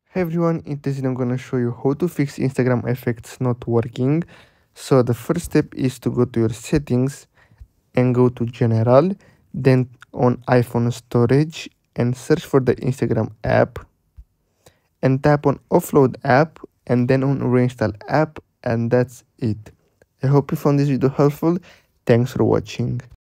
Hey everyone, in this video I'm gonna show you how to fix Instagram effects not working. So the first step is to go to your settings and go to general, then on iPhone storage and search for the Instagram app and tap on offload app and then on reinstall app, and that's it. I hope you found this video helpful. Thanks for watching.